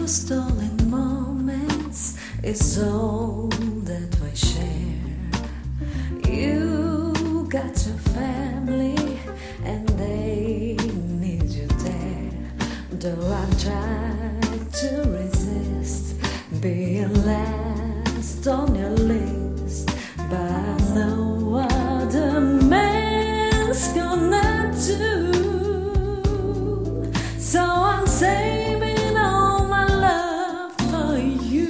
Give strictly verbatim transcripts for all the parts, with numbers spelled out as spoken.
stolen moments is all that we share. You got your family and they need you there. Though I tried to resist being last on your list, but I know other man's gonna do. So I'm saving all my love for you.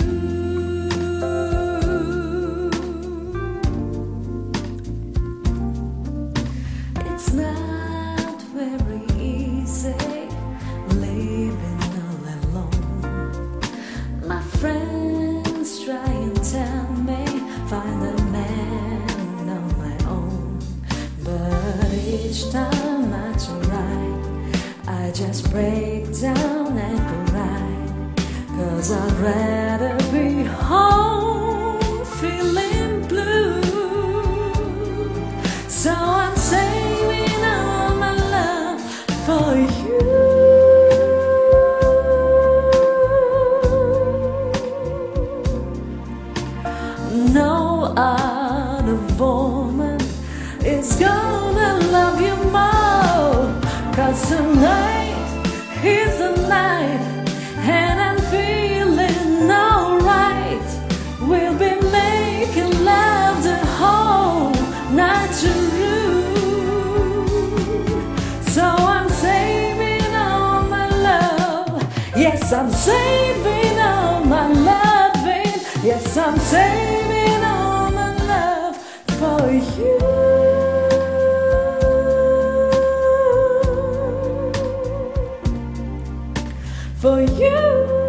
It's not very easy living all alone. My friends try and tell me find a man on my own, but each time I try I just break down and cry, 'cause I'd rather be home feeling blue. So I'm saving all my love for you. No other woman is gonna love you more, 'cause tonight is the night and I'm feeling alright. We'll be making love the whole night through. So I'm saving all my love. Yes, I'm saving all my loving. Yes, I'm saving all my love for you. For you.